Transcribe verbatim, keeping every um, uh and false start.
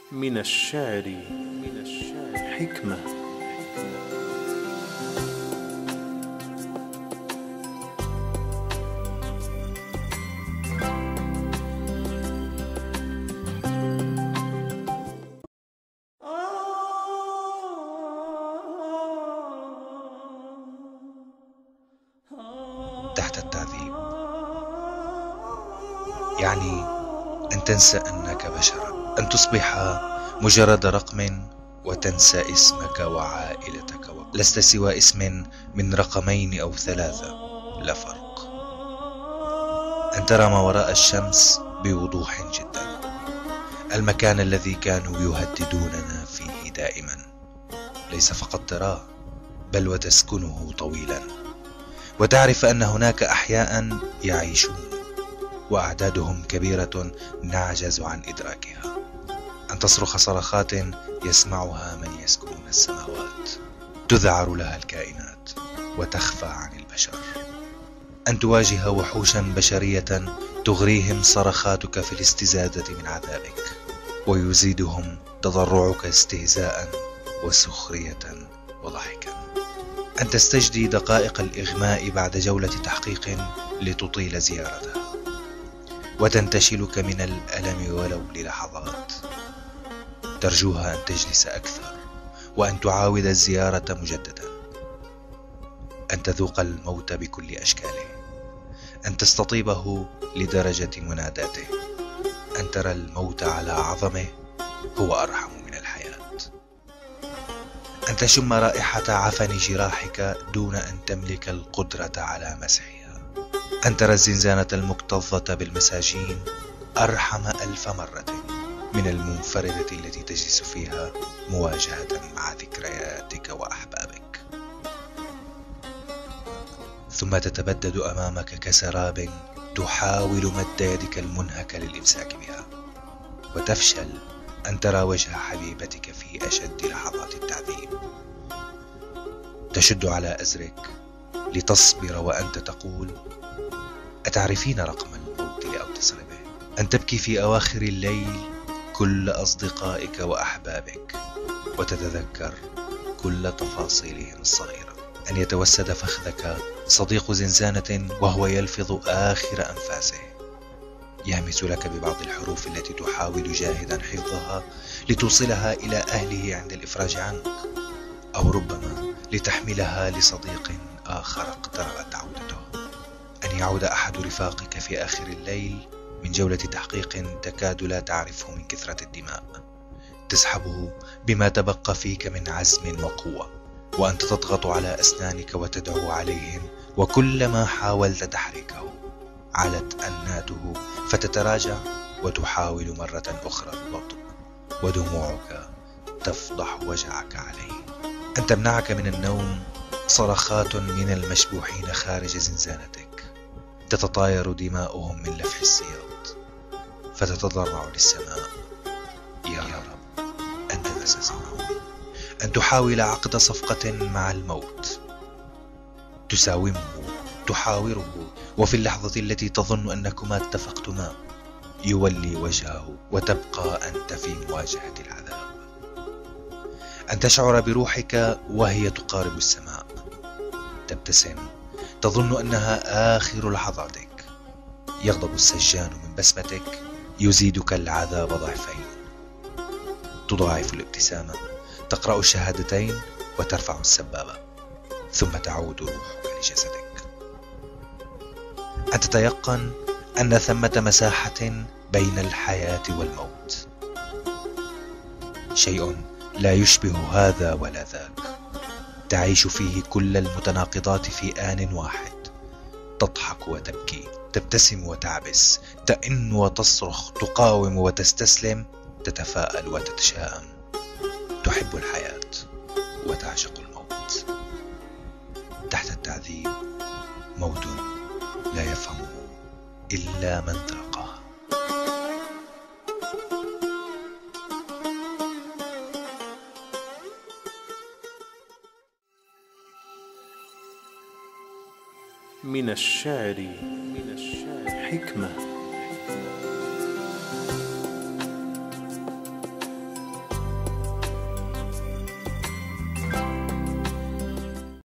من الشعر حكمة. تحت التعذيب يعني أن تنسى أنك بشر، أن تصبح مجرد رقم وتنسى اسمك وعائلتك، لست سوى اسم من رقمين أو ثلاثة، لا فرق. أن ترى ما وراء الشمس بوضوح جدا، المكان الذي كانوا يهددوننا فيه دائما، ليس فقط تراه بل وتسكنه طويلا، وتعرف أن هناك أحياء يعيشون وأعدادهم كبيرة نعجز عن إدراكها، أن تصرخ صرخات يسمعها من يسكنون السماوات، تذعر لها الكائنات وتخفى عن البشر، أن تواجه وحوشا بشرية تغريهم صرخاتك في الاستزادة من عذابك، ويزيدهم تضرعك استهزاء وسخرية وضحكا، أن تستجدي دقائق الإغماء بعد جولة تحقيق لتطيل زيارتها، وتنتشلك من الألم ولو للحظات، ترجوها أن تجلس أكثر وأن تعاود الزيارة مجددا، أن تذوق الموت بكل أشكاله، أن تستطيبه لدرجة مناداته، أن ترى الموت على عظمه هو أرحم من الحياة، أن تشم رائحة عفن جراحك دون أن تملك القدرة على مسحها، أن ترى الزنزانة المكتظة بالمساجين أرحم ألف مرة من المنفردة التي تجلس فيها مواجهة مع ذكرياتك وأحبابك، ثم تتبدد أمامك كسراب تحاول مد يدك المنهكة للإمساك بها، وتفشل أن ترى وجه حبيبتك في أشد لحظات التعذيب، تشد على أزرك لتصبر وأنت تقول: أتعرفين رقم الموت أو تصربه؟ أن تبكي في أواخر الليل كل أصدقائك وأحبابك وتتذكر كل تفاصيلهم الصغيرة، أن يتوسد فخذك صديق زنزانة وهو يلفظ آخر أنفاسه، يهمس لك ببعض الحروف التي تحاول جاهدا حفظها لتوصلها إلى أهله عند الإفراج عنك، أو ربما لتحملها لصديق آخر اقتربت عودته، أن يعود أحد رفاقك في آخر الليل من جولة تحقيق تكاد لا تعرفه من كثرة الدماء، تسحبه بما تبقى فيك من عزم وقوة، وأنت تضغط على أسنانك وتدعو عليهم، وكلما حاولت تحريكه علت أناته فتتراجع وتحاول مرة أخرى البطء، ودموعك تفضح وجعك عليه، أن تمنعك من النوم صرخات من المشبوحين خارج زنزانتك، تتطاير دماؤهم من لفح السياط، فتتضرع للسماء: يا رب أنت تسمعه. أن تحاول عقد صفقة مع الموت، تساومه، تحاوره، وفي اللحظة التي تظن أنكما اتفقتما يولي وجهه وتبقى أنت في مواجهة العذاب. أن تشعر بروحك وهي تقارب السماء، تبتسم، تظن أنها آخر لحظاتك، يغضب السجان من بسمتك، يزيدك العذاب ضعفين، تضاعف الابتسامة، تقرأ الشهادتين وترفع السبابة، ثم تعود روحك لجسدك. أن تتيقن أن ثمة مساحة بين الحياة والموت، شيء لا يشبه هذا ولا ذاك، تعيش فيه كل المتناقضات في آن واحد، تضحك وتبكي، تبتسم وتعبس، تئن وتصرخ، تقاوم وتستسلم، تتفاءل وتتشائم، تحب الحياة وتعشق الموت. تحت التعذيب موت لا يفهمه إلا من ذاقه. من الشعر حكمة.